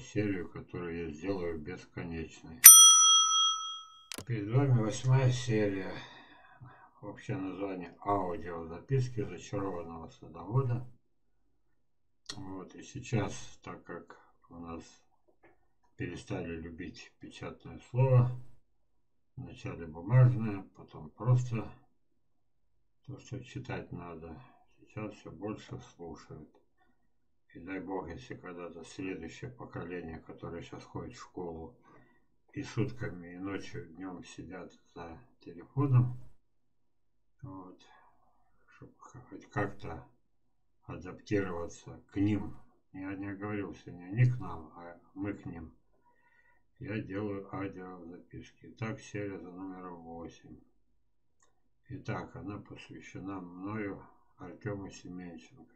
серию, которую я сделаю бесконечной. Перед вами 8-я серия. Общее название аудиозаписки зачарованного садовода. Вот, и сейчас, так как у нас перестали любить печатное слово, вначале бумажное, потом просто то, что читать надо, сейчас все больше слушают. И дай бог, если когда-то следующее поколение, которое сейчас ходит в школу и сутками, и ночью, и днем сидят за телефоном, вот, чтобы хоть как-то адаптироваться к ним. Я не оговорился, не они к нам, а мы к ним. Я делаю аудиозаписки. Итак, серия за номером 8. Итак, она посвящена мною Артему Семенченко.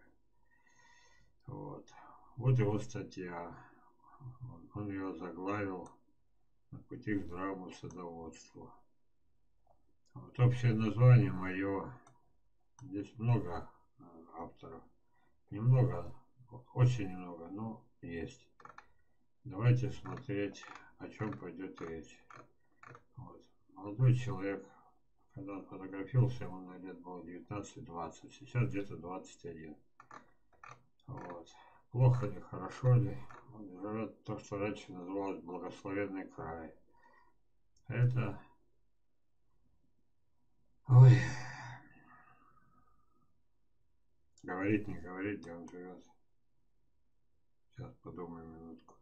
Вот его статья. Он ее заглавил «На пути к здравому садоводству». Вот общее название мое. Здесь много авторов. Немного, очень немного, но есть. Давайте смотреть, о чем пойдет речь. Вот. Молодой человек, когда он фотографировался, ему на лет было 19-20, сейчас где-то 21. Вот. Плохо ли, хорошо ли, он живет то, что раньше называлось благословенный край. Это... Ой... Говорить, не говорить, где он живет. Сейчас подумаю минутку.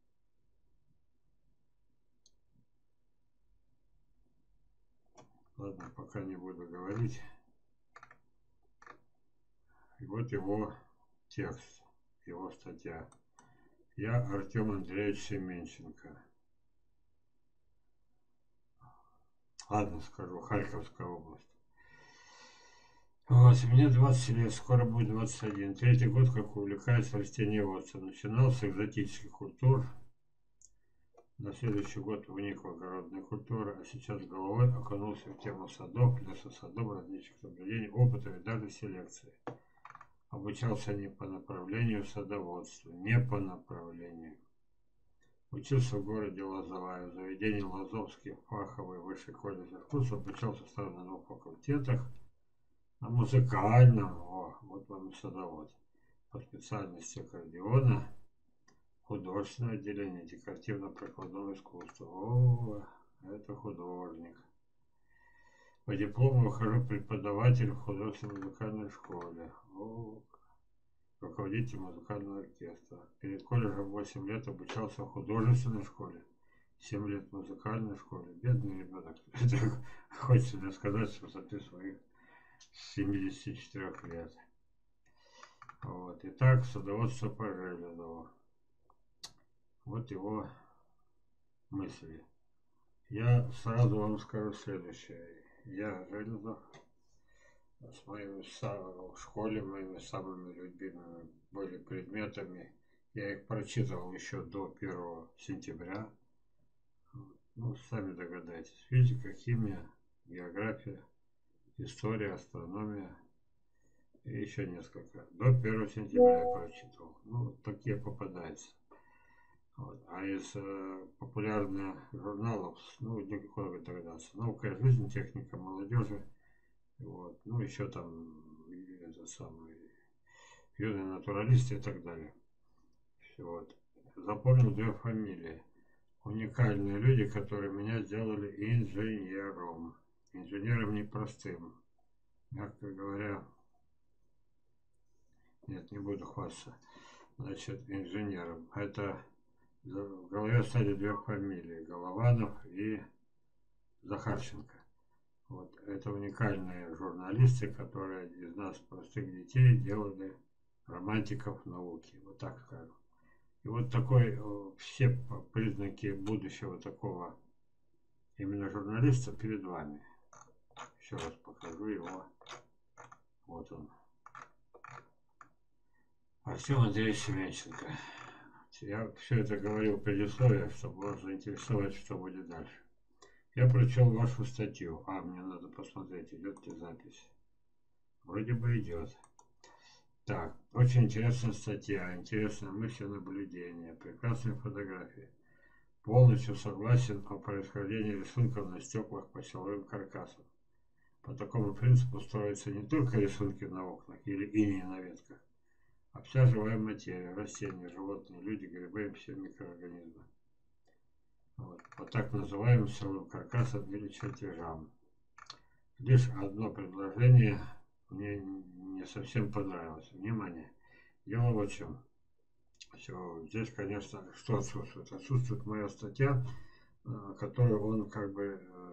Ладно, пока не буду говорить. И вот его текст, его статья. Я Артем Андреевич Семенченко. Ладно, скажу, Харьковская область. Вот, мне 20 лет, скоро будет 21. Третий год, как увлекаюсь растениеводством. Начинал с экзотических культур. На следующий год вник в огородные культуры, а сейчас головой окунулся в тему садов, лесосадов, различных наблюдений, опытов и даже селекции. Обучался не по направлению садоводства, не по направлению. Учился в городе Лозовая, в заведении Лозовский фаховый высший колледж искусств, обучался сразу на 2 факультетах. На музыкальном, вот вам и садовод, по специальности аккордеона, художественное отделение, декоративно-прикладного искусства. Это художник. По диплому выхожу преподаватель в художественной музыкальной школе. Руководитель музыкального оркестра. Перед колледжем 8 лет обучался в художественной школе. 7 лет в музыкальной школе. Бедный ребенок. Это хочется мне сказать, что ты своих 74 лет. Вот. Итак, садоводство по Железову. Вот его мысли. Я сразу вам скажу следующее. Я Железов с моими в школе, моими самыми любимыми были предметами. Я их прочитывал еще до 1 сентября. Ну, сами догадайтесь. Физика, химия, география, история, астрономия и еще несколько. До 1 сентября я прочитывал. Ну, вот такие попадаются. Вот. А из популярных журналов, ну, никакой догадаться. Наука и жизнь, техника молодежи. Вот. Ну, еще там это самое, юный натуралист и так далее. Вот. Запомнил 2 фамилии. Уникальные люди, которые меня сделали инженером. Инженером непростым. Мягко говоря, нет, не буду хвастаться. Значит, инженером. Это в голове стали 2 фамилии. Голованов и Захарченко. Вот. Это уникальные журналисты, которые из нас, простых детей, делали романтиков науки. Вот так скажем. И вот такой, все признаки будущего такого именно журналиста перед вами. Еще раз покажу его. Вот он. Артем Андреевич Семенченко. Я все это говорил в предисловии, чтобы вас заинтересовать, что будет дальше. Я прочел вашу статью. Мне надо посмотреть, идет ли запись. Вроде бы идет. Так, очень интересная статья, интересная мысль и наблюдение, прекрасные фотографии. Полностью согласен о происхождении рисунков на стеклах по силовым каркасам. По такому принципу строятся не только рисунки на окнах или иней на ветках, а вся живая материя, растения, животные, люди, грибы и все микроорганизмы. Вот, по так называемым силовым каркасам или чертежам. Лишь одно предложение мне не совсем понравилось. Внимание! Дело в чем. Все, здесь, конечно, что отсутствует? Отсутствует моя статья, которую он как бы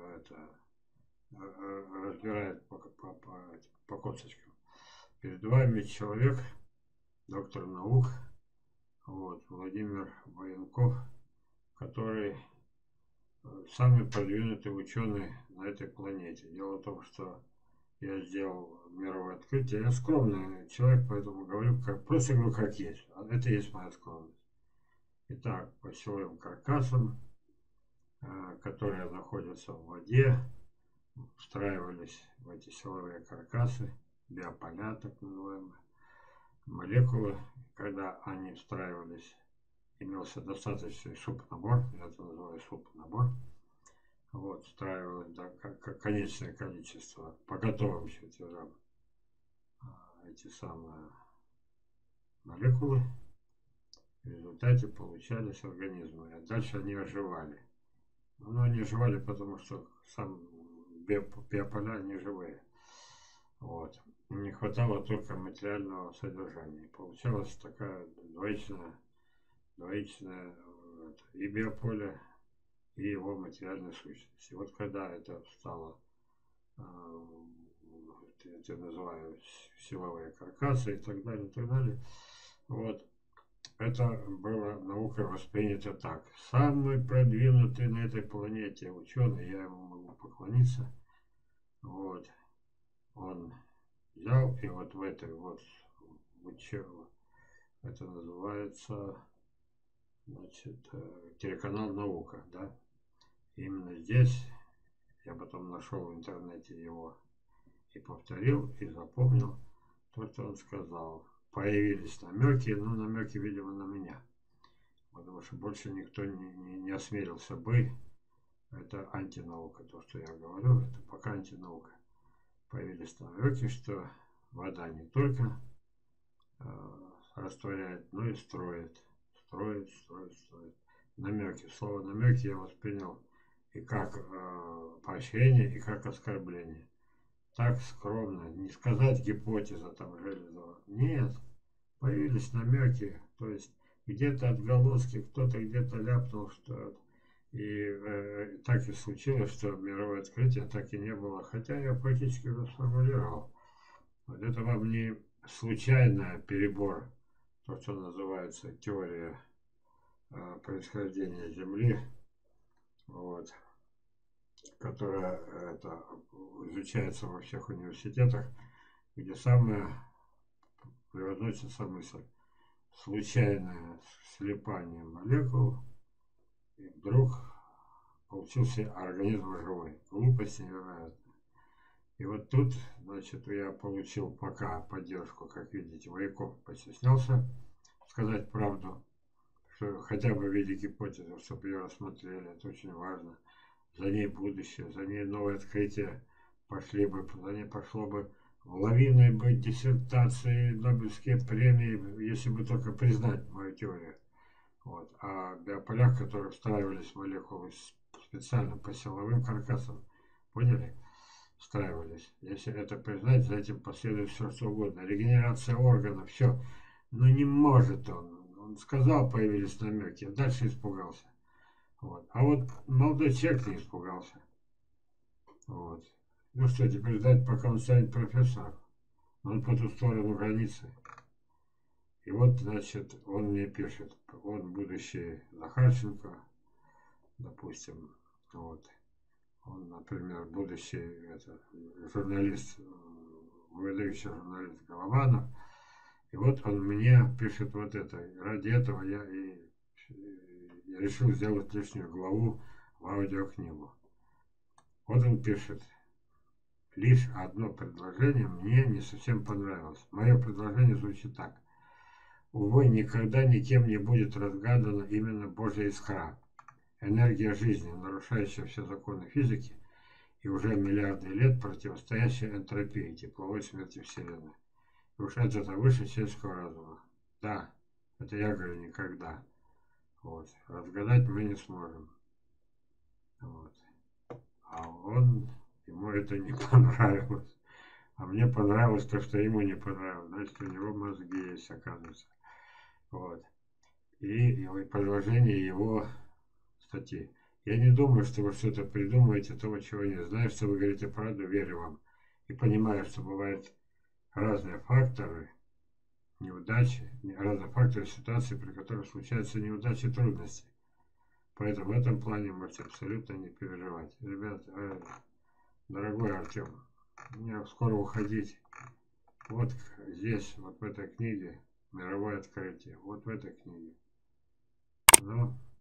разбирает по косточкам. Перед вами человек, доктор наук, вот, Владимир Военков, который самый продвинутый ученый на этой планете. Дело в том, что я сделал мировое открытие. Я скромный человек, поэтому говорю, просто говорю, как есть. Это есть моя скромность. Итак, по силовым каркасам, которые находятся в воде, встраивались в эти силовые каркасы, биополя, так называемые, молекулы. Когда они встраивались, имелся достаточный суп-набор, я это называю суп-набор, вот, встраивалось, да, как конечное количество по готовым чертежам эти самые молекулы, в результате получались организмы, а дальше они оживали. Но они оживали, потому что сам биополя не живые. Вот. Не хватало только материального содержания. Получалась такая двоичная и биополе, и его материальная сущность. И вот когда это стало, я называю силовые каркасы и так далее, вот, это было наукой воспринято так. Самый продвинутый на этой планете ученый, я ему могу поклониться, вот, он взял и вот в этой вот учебе, это называется, значит, телеканал «Наука», да, именно здесь я потом нашел в интернете его и повторил, и запомнил то, что он сказал. Появились намеки, но намеки, видимо, на меня. Потому что больше никто не осмелился бы. Это антинаука, то, что я говорю, это пока антинаука. Появились намеки, что вода не только растворяет, но и строит. Строит. Намеки. Слово намеки я воспринял и как поощрение, и как оскорбление. Так скромно, не сказать гипотеза там Железова. Нет, появились намеки, то есть где-то отголоски, кто-то где-то ляпнул, что и так и случилось, что мировое открытие так и не было, хотя я практически уже сформулировал. Вот это вам не случайный перебор, то, что называется теория происхождения Земли, вот, которая изучается во всех университетах, где самое превозносится мысль. Случайное слипание молекул, и вдруг получился организм живой. Глупость невероятная. И вот тут, значит, я получил пока поддержку, как видите, Вояков постеснялся сказать правду, что хотя бы в виде гипотезы, чтобы ее рассмотрели, это очень важно. За ней будущее, за ней новое открытие пошли бы, за ней пошло бы лавиной бы диссертации, Нобелевские премии, если бы только признать мою теорию. Вот. А биополях, которые встраивались молекулы специально по силовым каркасам, поняли? Встраивались. Если это признать, за этим последует все что угодно. Регенерация органов, все. Но не может он. Он сказал, появились намеки, а дальше испугался. Вот. А вот молодой человек не испугался. Вот. Ну что, теперь ждать, пока он станет профессором. Он по ту сторону границы. И вот, значит, он мне пишет, он будущий Захарченко, допустим, вот. Он, например, будущий журналист, выдающий журналист Голованов. И вот он мне пишет вот это. И ради этого я решил сделать лишнюю главу в аудиокнигу. Вот он пишет. лишь одно предложение мне не совсем понравилось. Мое предложение звучит так. Увы, никогда никем не будет разгадана именно Божья искра. Энергия жизни, нарушающая все законы физики и уже миллиарды лет противостоящая энтропии, тепловой смерти Вселенной. И уж это выше сельского разума. Да, это я говорю никогда. Вот. Разгадать мы не сможем. Вот. А ему это не понравилось. А мне понравилось то, что ему не понравилось. Значит, у него мозги есть, оказывается. Вот. И продолжение его статьи. Я не думаю, что вы что-то придумаете того, чего нет. Знаю, что вы говорите правду, верю вам. И понимаю, что бывают разные факторы неудачи, разные факторы ситуации, при которых случаются неудачи и трудности. Поэтому в этом плане можете абсолютно не переживать. Ребят, дорогой Артем, мне скоро уходить. Вот здесь, вот в этой книге, мировое открытие. Вот в этой книге. Ну,